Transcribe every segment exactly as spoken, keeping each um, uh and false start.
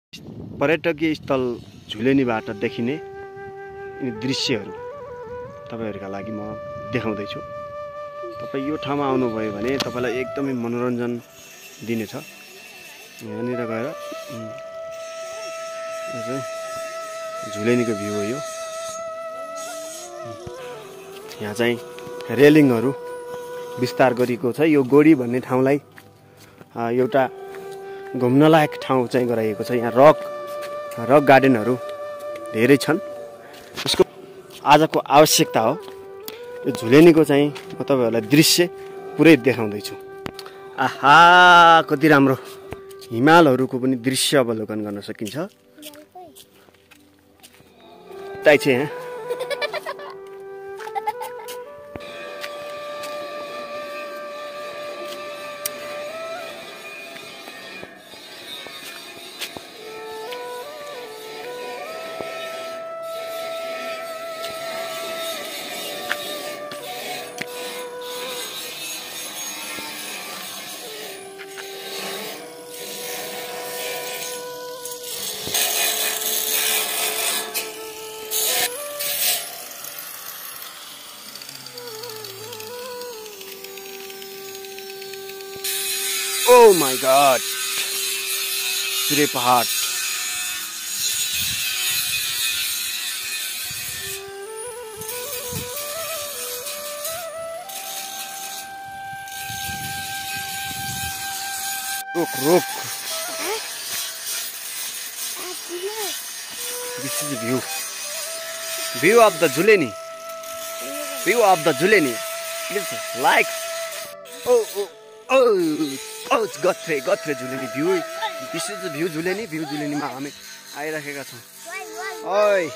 पर्यटकीय स्थल झुलेनीबाट देखिने यी दृश्यहरू तपाईहरुका लागि म देखाउँदै छु। तपाई यो ठाउँमा आउनुभयो भने तपाईलाई एकदमै मनोरञ्जन दिनेछ। यहाँनिर गएर झुलेनीको भ्यू हो यो। यहाँ चाहिँ रेलिङहरू विस्तार गरिएको छ। यो गोडी भन्ने ठाउँलाई एउटा घुम्नलायक ठाउँ चाहिँ गराइएको छ। यहाँ रक रक गार्डनहरू धेरै छन्। यसको आजको आवश्यकता हो यो झुलेनीको चाहिँ म तपाईहरुलाई दृश्य पुरै देखाउँदै छु। आहा कति राम्रो हिमालहरूको पनि दृश्य अवलोकन गर्न सकिन्छ। ताइ छ यहाँ Oh my God! पूरे पहाड़ रुक रुक This is the view view of the Jhuleni view of the Jhuleni please like oh oh oh Oh, it's Gotre, Gotre Jhuleni view. This is the view Jhuleni, view Jhuleni मा हामी आइराखेका छौं। ओइ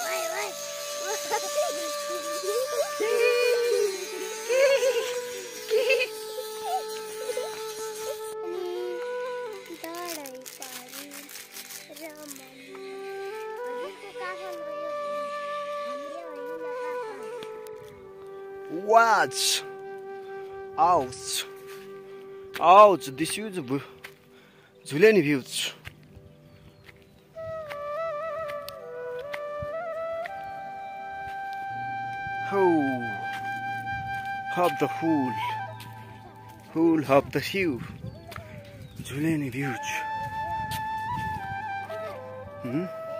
Watch out. Oh, this is the Jhuleni views. Oh, of the whole, whole of the view, Jhuleni views. Hmm.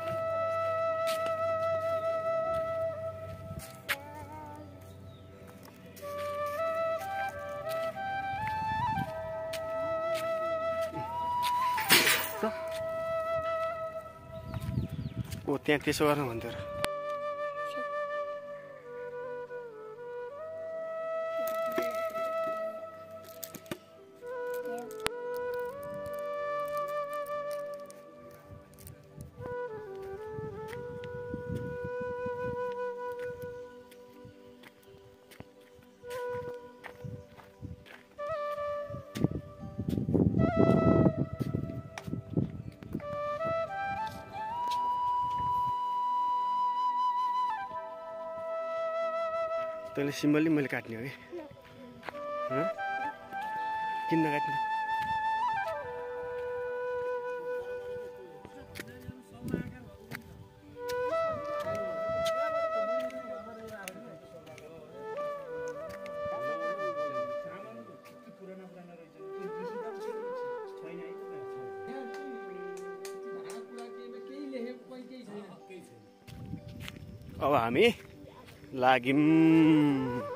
ओ त्यहाँ त्यसो गर्न भन्थ्यो र तैँले सिम्बली मैले काट्ने हो कि किन नकाट्ने अब हामी लाग्यौं।